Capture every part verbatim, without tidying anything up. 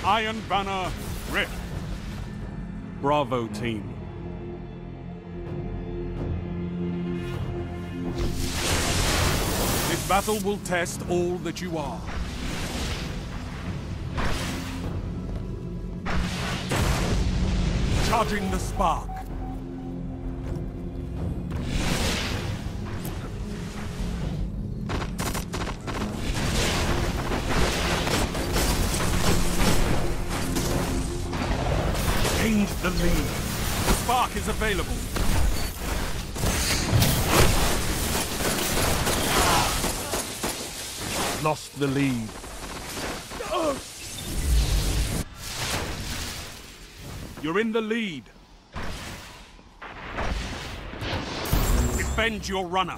Iron Banner Rift. Bravo, team. This battle will test all that you are. Charging the spark. Gained the lead. The spark is available. Lost the lead. You're in the lead. Defend your runner.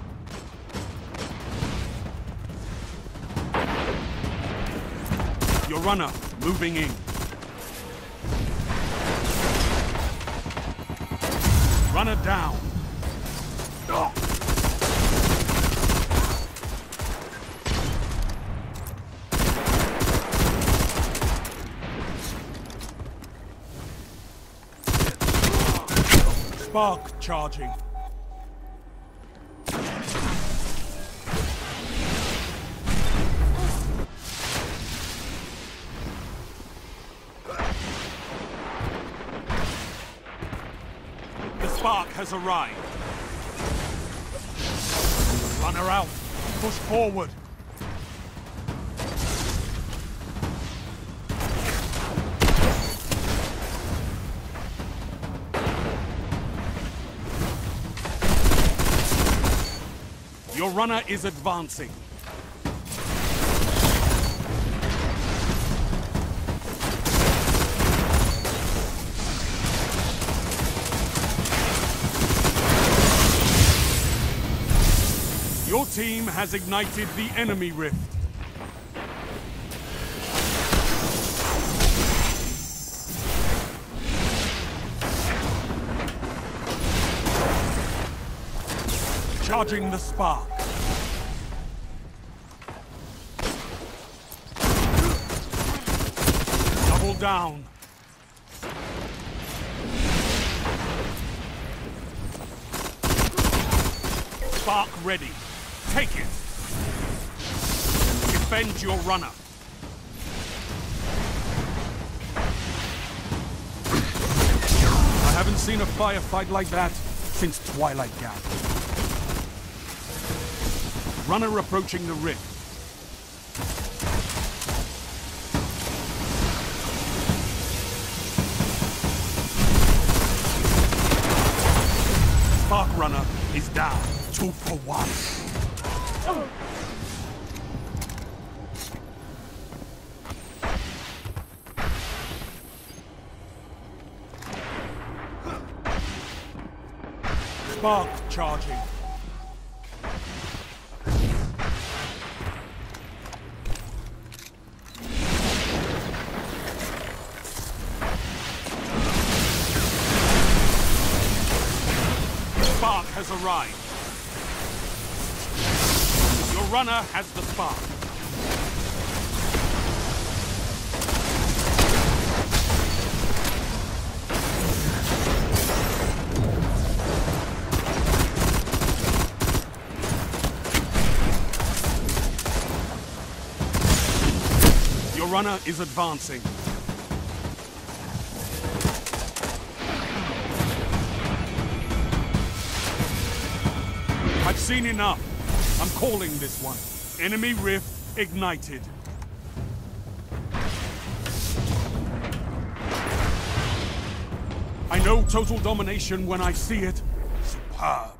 Your runner moving in. Runner down. Oh. Spark charging. The spark has arrived. Runner out. Push forward. Your runner is advancing. Your team has ignited the enemy rift. Charging the spark. Double down. Spark ready. Take it. Defend your runner. I haven't seen a firefight like that since Twilight Gap. Runner approaching the rift. Spark runner is down. Two for one. Oh. Spark charging. Spark has arrived. Your runner has the spark. Your runner is advancing. I've seen enough. I'm calling this one. Enemy rift ignited. I know total domination when I see it. Superb.